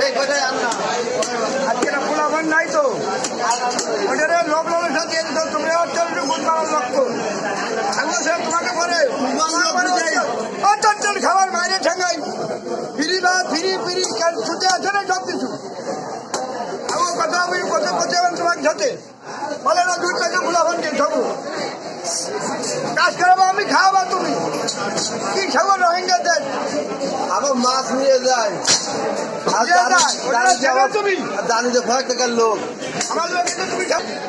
আজকে ফুলাফান নাই তো ওটারে লোক লোকের সাথে তুমি অঞ্চলটি গুণ করার লক্ষ্য তোমাকে পরে অঞ্চল খাবার বাইরে ঠেঙ্গাই ফিরি বা ফিরি ফিরি ছুটে আছে না সব কিছু আমার কথা আমি কোথায় কোথায় তোমাকে সাথে বলে না দুই টাকা ফুলাফানকে ঠকু কাজ করাবো আমি খাওয়াবো তুমি কি খাবো রোহিঙ্গা দেন আবার মাছ নিয়ে যায় তুমি জানি যে ভয় টাকার লোক আমার লোকে তুমি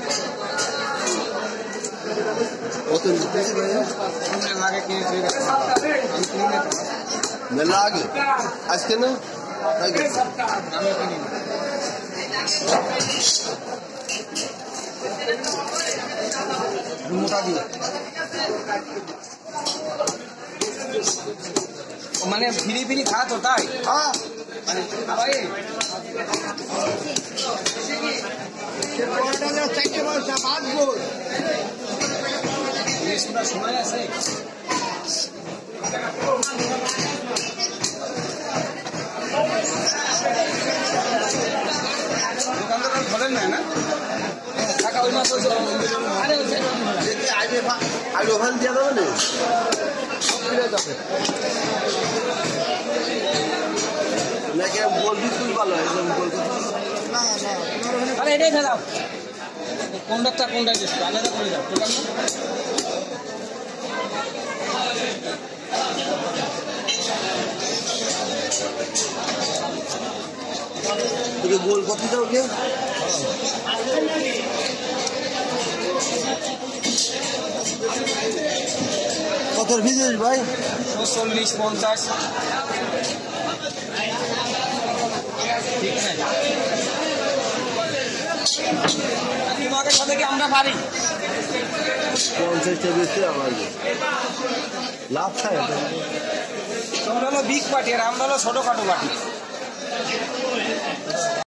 মেলা আগে আজকে না মানে ফিরি ফিরি খা তো তাই মানে খাবাই সময় আছে দোকানদার ধরেন না টাকা ওই মাস আগে ওখান দিয়ে দেবে না নাকি বলবি তুই ভালো আরে এটাই ফেলাও কোনটা কোনটা আলাদা করে যাও তোকে গোল কত দাও কে কত ভিজিস ভাই 40-50 ঠিক আছে তোমাকে সাথে কি আমরা পারি 50 বেশি আমার লাভ খায় তোমরা হলো বিগ পার্টি আর আমরা হলো ছোটখাটো পার্টি